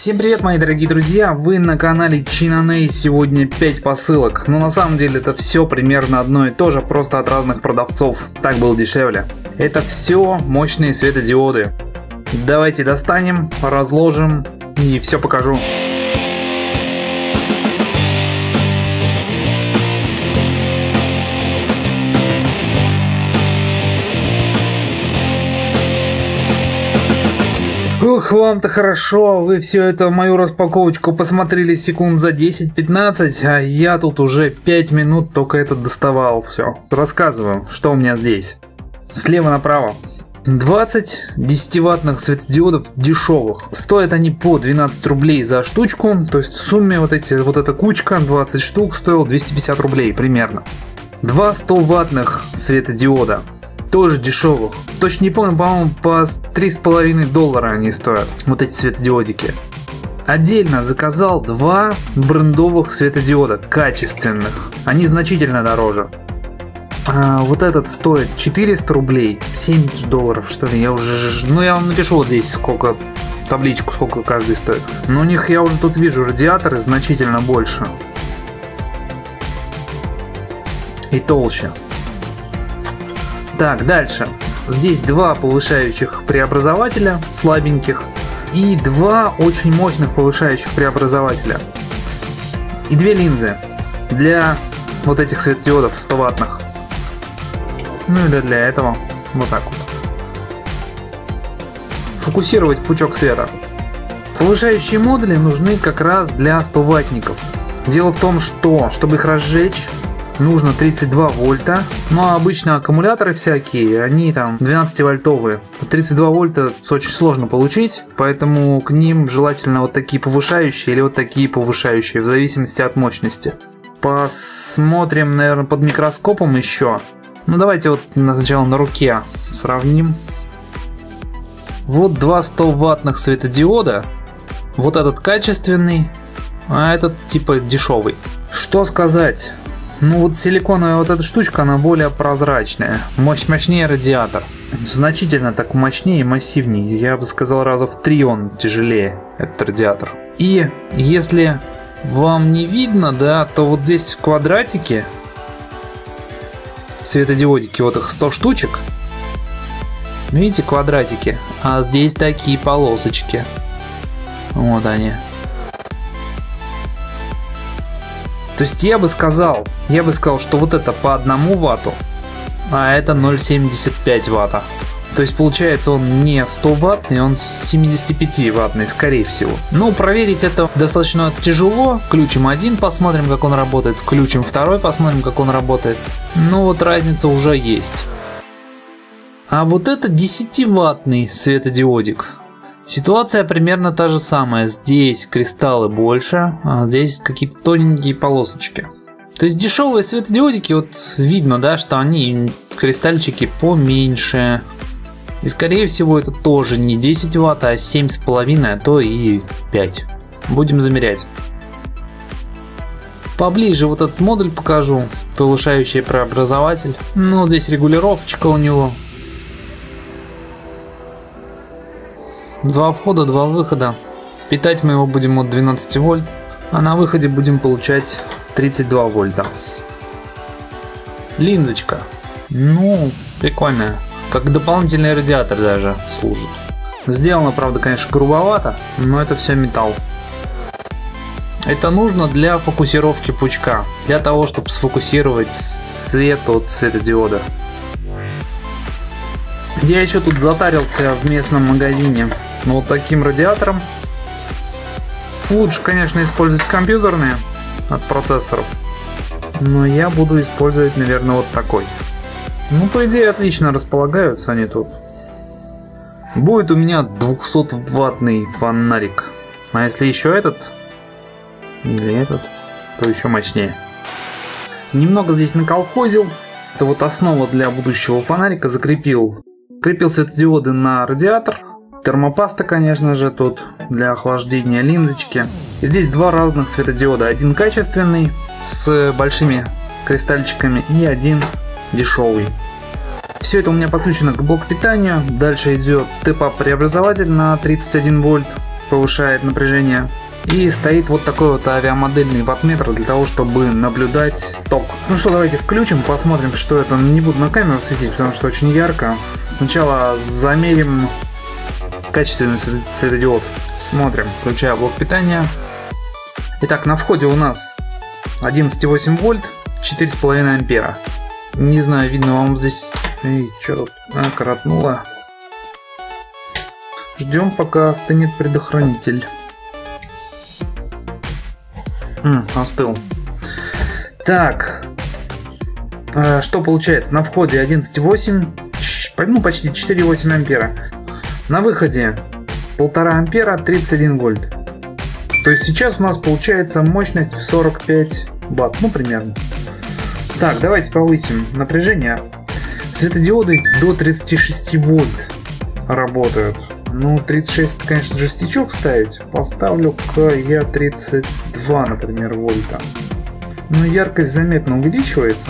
Всем привет, мои дорогие друзья, вы на канале Чинаней. Сегодня 5 посылок, но на самом деле это все примерно одно и то же, просто от разных продавцов, так было дешевле. Это все мощные светодиоды. Давайте достанем, разложим и все покажу. Ох, вам-то хорошо, вы все это, мою распаковочку посмотрели секунд за 10-15, а я тут уже 5 минут только это доставал. Все, рассказываю, что у меня здесь. Слева направо 20 10-ваттных светодиодов дешевых. Стоят они по 12 рублей за штучку, то есть в сумме вот эта кучка 20 штук стоила 250 рублей примерно. 2 100-ваттных светодиода. Тоже дешевых. Точно не помню, по-моему, по $3,5 они стоят. Вот эти светодиодики. Отдельно заказал 2 брендовых светодиода, качественных. Они значительно дороже. Вот этот стоит 400 рублей. $7 что ли. Я уже... Ну, я вам напишу вот здесь, сколько... Табличку, сколько каждый стоит. Но у них, я уже тут вижу, радиаторы значительно больше. И толще. Так, дальше. Здесь 2 повышающих преобразователя слабеньких и 2 очень мощных повышающих преобразователя. И 2 линзы для вот этих светодиодов 100-ваттных. Ну или для этого. Вот так вот. Фокусировать пучок света. Повышающие модули нужны как раз для 100-ваттников. Дело в том, что, чтобы их разжечь, нужно 32 вольта, но обычно аккумуляторы всякие, они там 12-вольтовые. 32 вольта очень сложно получить, поэтому к ним желательно вот такие повышающие или вот такие повышающие, в зависимости от мощности. Посмотрим, наверное, под микроскопом еще. Ну давайте вот сначала на руке сравним. Вот 2 100-ваттных светодиода, вот этот качественный, а этот типа дешевый. Что сказать? Ну вот силиконовая вот эта штучка, она более прозрачная, мощнее радиатор, значительно так мощнее и массивнее, я бы сказал раза в 3 он тяжелее, этот радиатор. И если вам не видно, да, то вот здесь в квадратике светодиодики, вот их 100 штучек, видите, квадратики, а здесь такие полосочки, вот они. То есть я бы сказал, что вот это по 1 ватту, а это 0,75 ватта. То есть получается он не 100 ваттный, он 75 ваттный, скорее всего. Но проверить это достаточно тяжело. Включим один, посмотрим, как он работает. Включим второй, посмотрим, как он работает. Ну вот разница уже есть. А вот это 10-ваттный светодиодик. Ситуация примерно та же самая. Здесь кристаллы больше, а здесь какие-то тоненькие полосочки. То есть дешевые светодиодики, вот видно, да, что они кристальчики поменьше. И скорее всего это тоже не 10 ватт, а 7,5, а то и 5. Будем замерять. Поближе вот этот модуль покажу. Повышающий преобразователь. Ну, здесь регулировочка у него. 2 входа, 2 выхода. Питать мы его будем от 12 вольт, а на выходе будем получать 32 вольта. Линзочка. Ну, прикольная. Как дополнительный радиатор даже служит. Сделано, правда, конечно, грубовато, но это все металл. Это нужно для фокусировки пучка. Для того, чтобы сфокусировать свет от светодиода. Я еще тут затарился в местном магазине вот таким радиатором. Лучше, конечно, использовать компьютерные от процессоров, но я буду использовать, наверное, вот такой. Ну, по идее, отлично располагаются они тут. Будет у меня 200-ваттный фонарик. А если еще этот или этот, то еще мощнее. Немного здесь наколхозил. Это вот основа для будущего фонарика. Закрепил светодиоды на радиатор. Термопаста, конечно же, тут для охлаждения линзочки. И здесь 2 разных светодиода. Один качественный с большими кристальчиками и один дешевый. Все это у меня подключено к блоку питания. Дальше идет степ-ап преобразователь на 31 вольт. повышает напряжение. И стоит вот такой вот авиамодельный ваттметр для того, чтобы наблюдать ток. Ну что, давайте включим, посмотрим, что это. Не буду на камеру светить, потому что очень ярко. Сначала замерим качественный светодиод. Смотрим, включаю блок питания. Итак, на входе у нас 11,8 вольт, 4,5 ампера. Не знаю, видно вам здесь... Эй, что, коротнуло. Ждем, пока остынет предохранитель. Остыл. Так, что получается? На входе 11,8, ну почти 4,8 ампера. На выходе 1,5 ампера, 31 вольт. То есть сейчас у нас получается мощность в 45 ватт, ну примерно. Так, давайте повысим напряжение. Светодиоды до 36 вольт работают. Ну, 36, это, конечно, жестячок ставить. Поставлю-ка я 32, например, вольта. Но яркость заметно увеличивается.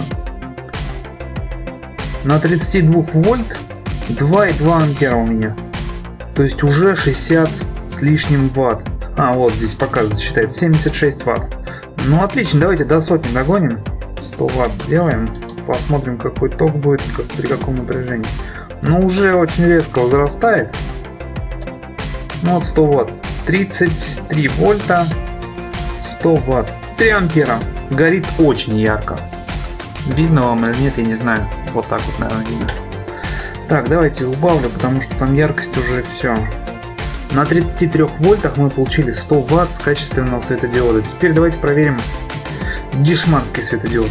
На 32 вольт 2,2 ампера у меня. То есть уже 60 с лишним ватт. А, вот здесь показывает, считает 76 ватт. Ну, отлично, давайте до сотни догоним. 100 ватт сделаем. Посмотрим, какой ток будет, при каком напряжении. Ну, уже очень резко возрастает. Ну вот 100 ватт, 33 вольта, 100 ватт, 3 ампера. Горит очень ярко. Видно вам или нет, я не знаю. Вот так вот, наверное, видно. Так, давайте убавлю, потому что там яркость уже все. На 33 вольтах мы получили 100 ватт с качественного светодиода. Теперь давайте проверим дешманский светодиод.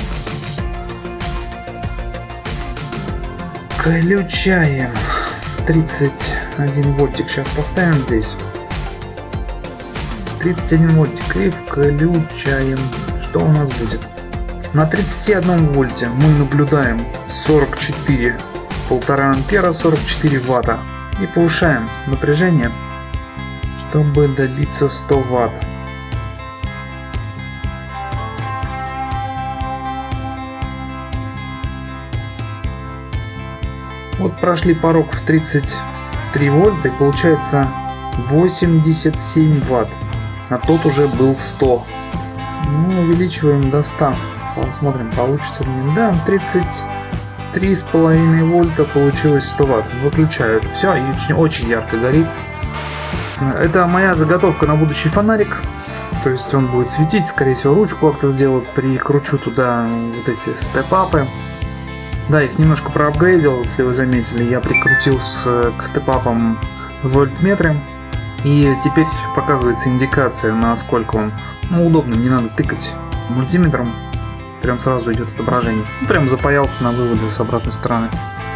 Включаем. 31 вольтик сейчас поставим здесь. 31 вольтик и включаем. Что у нас будет? На 31 вольте мы наблюдаем 44, 1,5 ампера, 44 ватта. И повышаем напряжение, чтобы добиться 100 ватт. Вот прошли порог в 33 вольта и получается 87 ватт, а тот уже был 100. Ну, увеличиваем до 100, посмотрим, получится ли. Да, 33,5 вольта, получилось 100 ватт. Выключаю все, и очень ярко горит. Это моя заготовка на будущий фонарик. То есть он будет светить, скорее всего ручку как-то сделаю, прикручу туда вот эти степ-апы. Да, их немножко проапгрейдил, если вы заметили. Я прикрутил к степ-апам вольтметры. И теперь показывается индикация, насколько он удобно. Не надо тыкать мультиметром. Прям сразу идет отображение. Прям запаялся на выводы с обратной стороны.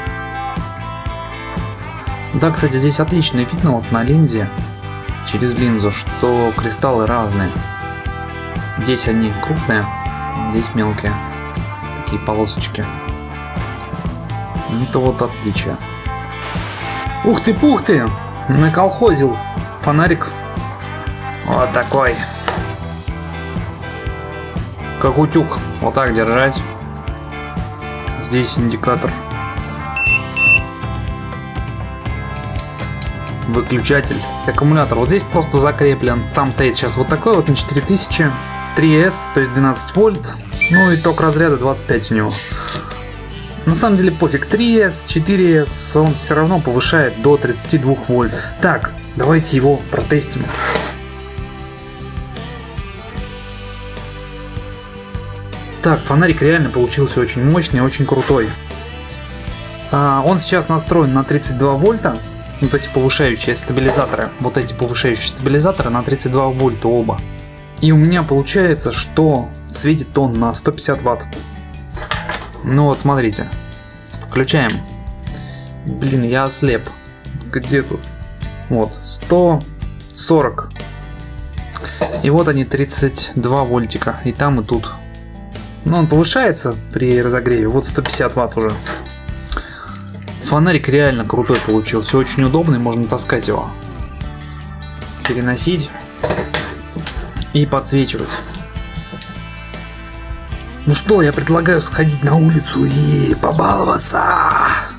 Да, кстати, здесь отлично видно вот на линзе, через линзу, что кристаллы разные. Здесь они крупные, здесь мелкие. Такие полосочки. Это вот отличие. Ух ты-пух ты! Наколхозил фонарик. Вот такой. Как утюг. Вот так держать. Здесь индикатор. Выключатель. Аккумулятор вот здесь просто закреплен. Там стоит сейчас вот такой вот на 4000. 3S, то есть 12 вольт. Ну и ток разряда 25 у него. На самом деле пофиг, 3S, 4S, он все равно повышает до 32 вольт. Так, давайте его протестим. Так, фонарик реально получился очень мощный, очень крутой. Он сейчас настроен на 32 вольта. Вот эти повышающие стабилизаторы. Вот эти повышающие стабилизаторы на 32 вольта оба. И у меня получается, что светит он на 150 ватт. Ну вот, смотрите. Включаем. Блин, я ослеп. Где тут? Вот, 140. И вот они, 32 вольтика. И там, и тут. Но он повышается при разогреве. Вот 150 ватт уже. Фонарик реально крутой получился. Очень удобный, можно таскать его. Переносить. И подсвечивать. Ну что, я предлагаю сходить на улицу и побаловаться.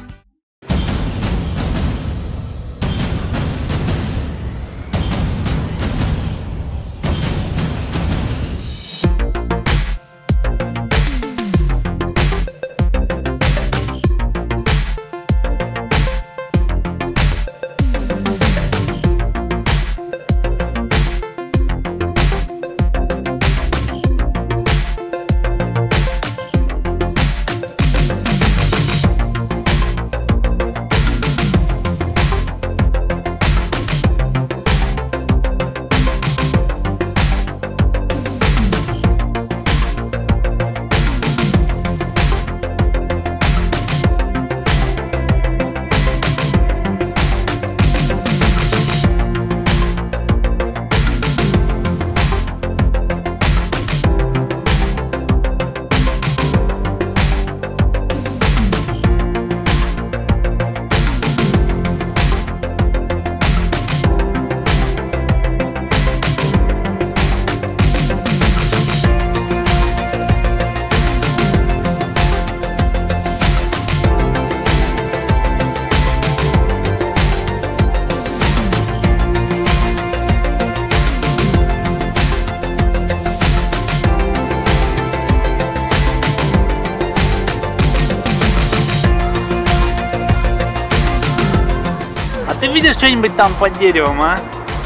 видишь что-нибудь там под деревом, а?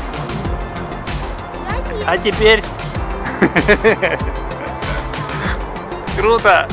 А теперь? Круто!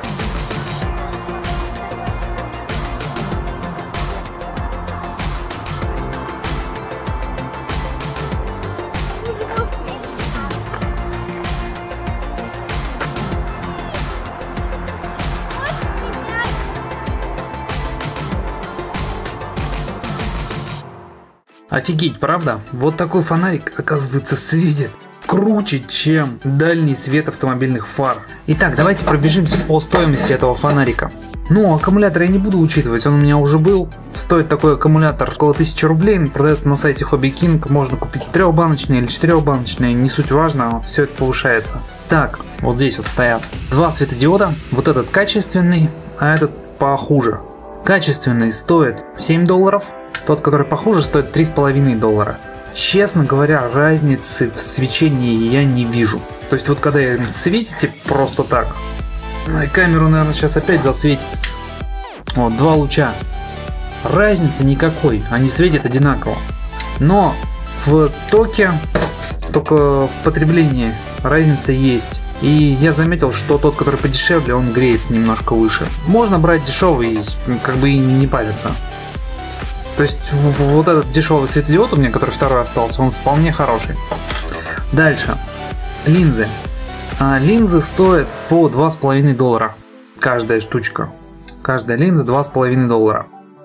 Офигеть, правда? Вот такой фонарик, оказывается, светит круче, чем дальний свет автомобильных фар. Итак, давайте пробежимся по стоимости этого фонарика. Ну, аккумулятор я не буду учитывать, он у меня уже был. Стоит такой аккумулятор около 1000 рублей, продается на сайте Hobby King. Можно купить 3-баночный или 4-баночный, не суть важно, все это повышается. Так, вот здесь вот стоят два светодиода, вот этот качественный, а этот похуже. Качественный стоит $7, тот, который похуже, стоит $3,5. Честно говоря, разницы в свечении я не вижу. То есть вот когда светите просто так, камеру, наверное, сейчас опять засветит. Вот, два луча. Разницы никакой, они светят одинаково. Но в токе, только в потреблении разница есть. И я заметил, что тот, который подешевле, он греется немножко выше. Можно брать дешевый, как бы и не париться. То есть вот этот дешевый светодиод у меня, который второй остался, он вполне хороший. Дальше. Линзы. Линзы стоят по $2,5. Каждая штучка. Каждая линза $2,5.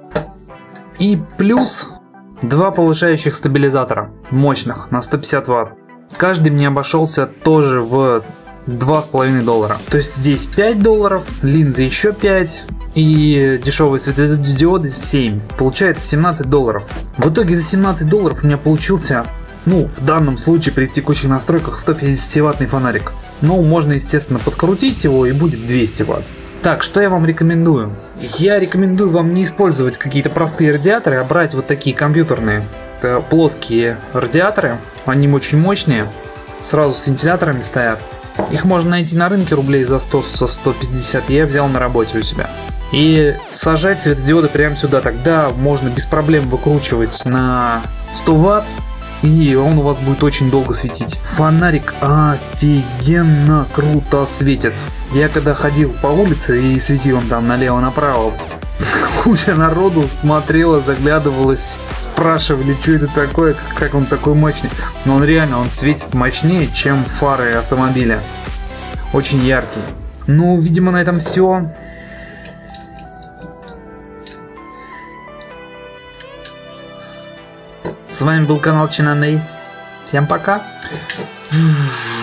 И плюс два повышающих стабилизатора. Мощных, на 150 Вт. Каждый мне обошелся тоже в $2,5. То есть здесь $5, линзы еще 5. И дешевые светодиоды 7. Получается $17. В итоге за $17 у меня получился, ну, в данном случае при текущих настройках 150-ваттный фонарик. Но можно, естественно, подкрутить его и будет 200 Вт. Так, что я вам рекомендую? Я рекомендую вам не использовать какие-то простые радиаторы, а брать вот такие компьютерные. Это плоские радиаторы. Они очень мощные. Сразу с вентиляторами стоят. Их можно найти на рынке рублей за 100, за 150. Я взял на работе у себя. И сажать светодиоды прямо сюда. Тогда можно без проблем выкручивать на 100 Вт. И он у вас будет очень долго светить. Фонарик офигенно круто светит. Я когда ходил по улице и светил он там налево-направо, куча народу смотрела, заглядывалась, спрашивали, что это такое, как он такой мощный. Но он реально, он светит мощнее, чем фары автомобиля. Очень яркий. Ну, видимо, на этом все. С вами был канал Чинаней. Всем пока.